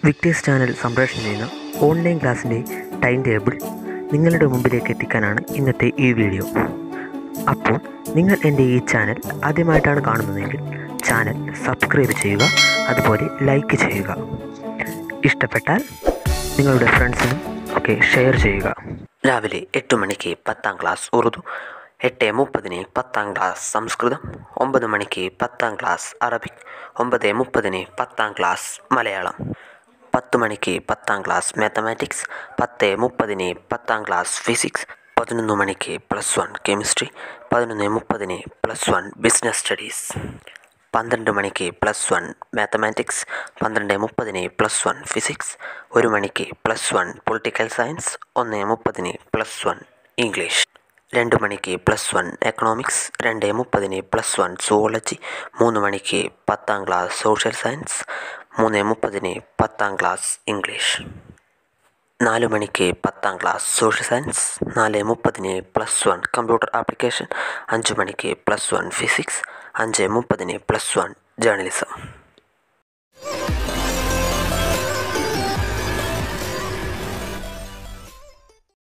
Victers channel സംപ്രേഷണം ചെയ്യുന്ന online ക്ലാസ്സിൻ്റെ ടൈം ടേബിൾ നിങ്ങളുടെ മുമ്പിലേക്ക് എത്തിക്കാനാണ് ഇന്നത്തെ ഈ വീഡിയോ. അപ്പോൾ നിങ്ങൾ എൻ്റെ ഈ ചാനൽ ആദ്യമായിട്ടാണ് കാണുന്നതെങ്കിൽ ചാനൽ സബ്സ്ക്രൈബ് ചെയ്യുക, അതുപോലെ ലൈക്ക് ചെയ്യുക. ഇഷ്ടപ്പെട്ടാൽ നിങ്ങളുടെ ഫ്രണ്ട്സിനും ഒക്കെ ഷെയർ ചെയ്യുക. രാവിലെ 8 മണിക്ക് 10ാം ക്ലാസ് ഉറുദു, 8:30 10ാം ക്ലാസ് സംസ്കൃതം, 9 മണിക്ക് 10ാം ക്ലാസ് അറബിക്, 9:30 10ാം ക്ലാസ് മലയാളം, 10 മണിക്ക് 10ാം ക്ലാസ് മാത്തമാറ്റിക്സ്, 10:30 10ാം ക്ലാസ് ഫിസിക്സ്, 11 മണിക്ക് +1 കെമിസ്ട്രി, 11:30 +1 ബിസിനസ് സ്റ്റഡീസ്, 12 മണിക്ക് +1 മാത്തമാറ്റിക്സ്, 12:30 +1 ഫിസിക്സ്, 1 മണിക്ക് +1 പൊളിറ്റിക്കൽ സയൻസ്, 1:30 +1 ഇംഗ്ലീഷ്, 2 മണിക്ക് +1 എക്കണോമിക്സ്, 2:30 +1 സുവോളജി, 3 മണിക്ക് 10ാം ക്ലാസ് സോഷ്യൽ സയൻസ്, 3:30 10ാം ക്ലാസ് ഇംഗ്ലീഷ്, 4 മണിക്ക് 10ാം class social science, 4:30 +1 computer application, 5 മണിക്ക് +1 ഫിസിക്സ്, 5:30 +1 ജേർണലിസം.